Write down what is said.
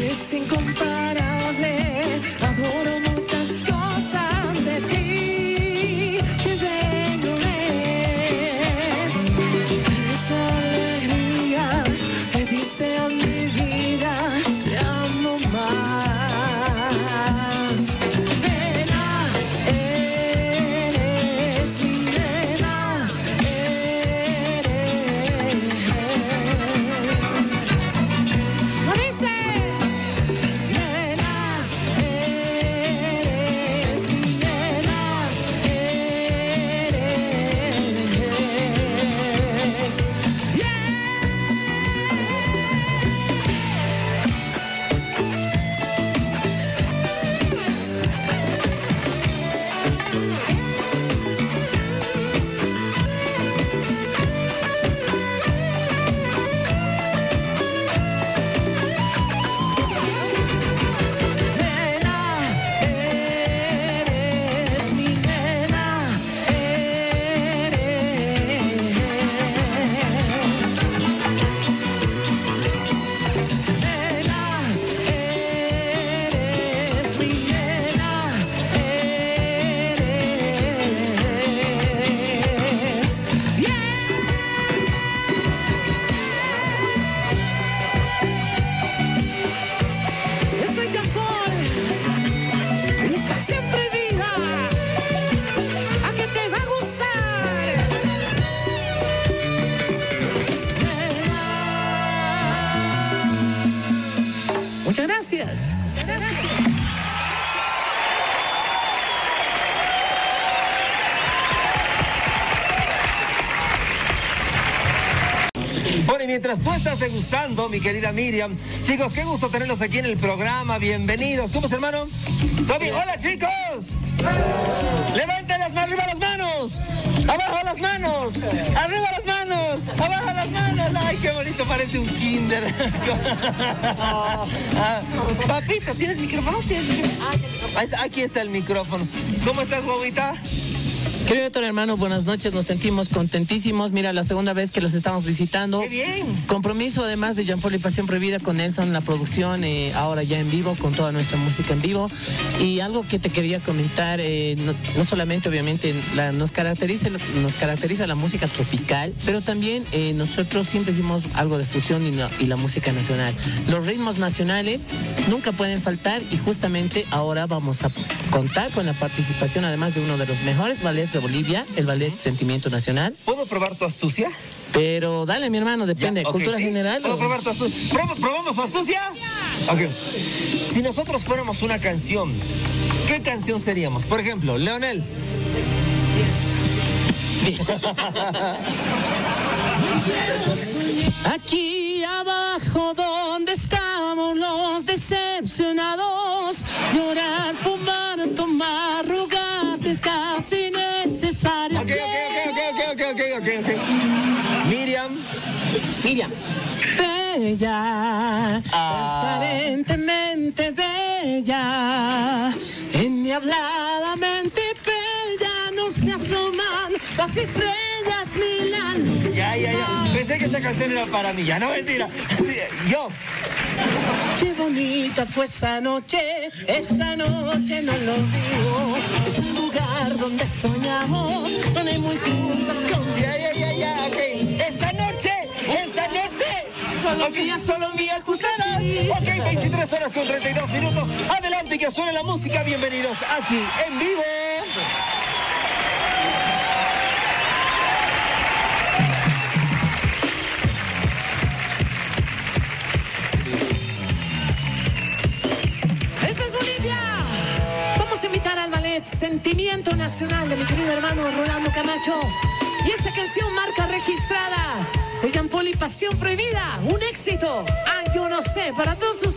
Eres incomparable, adoro muchas cosas de ti, qué bello es. Eres la alegría que dice a mi vida, te amo más. Nena, eres mi nena, ¿cómo dice? Nena, eres mi nena, eres. Nena, eres mi nena, Nena, eres mi nena, Estoy Jean Paul, y para siempre vida, a que te va a gustar. Muchas gracias. Bueno, y mientras tú estás degustando, mi querida Miriam, chicos, qué gusto tenerlos aquí en el programa. Bienvenidos. ¿Cómo es, hermano? ¿Todo bien? ¡Hola, chicos! ¡Levanten arriba las manos! ¡Abajo las manos! ¡Arriba las manos! ¡Abajo las manos! ¡Ay, qué bonito! Parece un kinder. Papito, ¿tienes micrófono? Aquí está el micrófono. ¿Cómo estás, guaguita? Querido doctor hermano, buenas noches, nos sentimos contentísimos. Mira, la segunda vez que los estamos visitando. ¡Qué bien! Compromiso además de Jean Paul y Pasión Prohibida con Nelson, la producción, ahora ya en vivo, con toda nuestra música en vivo. Y algo que te quería comentar, no solamente obviamente nos caracteriza la música tropical, pero también nosotros siempre hicimos algo de fusión y la música nacional. Los ritmos nacionales nunca pueden faltar y justamente ahora vamos a contar con la participación además de uno de los mejores ballets de Bolivia, el ballet Sentimiento Nacional. ¿Puedo probar tu astucia? Pero dale, mi hermano, depende. Ya, ok, ¿Cultura ¿sí? general? ¿Puedo probar tu astucia? ¿Probamos su astucia? Ok. Si nosotros fuéramos una canción, ¿qué canción seríamos? Por ejemplo, Leonel. Aquí abajo donde estamos los decepcionados, llorar, fumar, tomar, arrugarse es casi necesario. Ok. Miriam. Bella, transparentemente bella, endiabladamente bella, no se asoman las estrellas ni la luna. Ya. Pensé que esa canción era para mí. Ya, no, mentira. Sí, yo. Qué bonita fue esa noche no lo digo. Es el lugar donde soñamos, donde hay muy juntas con... Ya, ok. Esa noche. Solo mía tú serás. Ok, 23 horas con 32 minutos. Adelante, que suene la música. Bienvenidos aquí en vivo. ¡Esto es Bolivia! Vamos a invitar al ballet Sentimiento Nacional de mi querido hermano Rolando Camacho. Y esta canción marca registrada de Jean Paul y Pasión Prohibida. Un éxito. Yo no sé, para todos ustedes.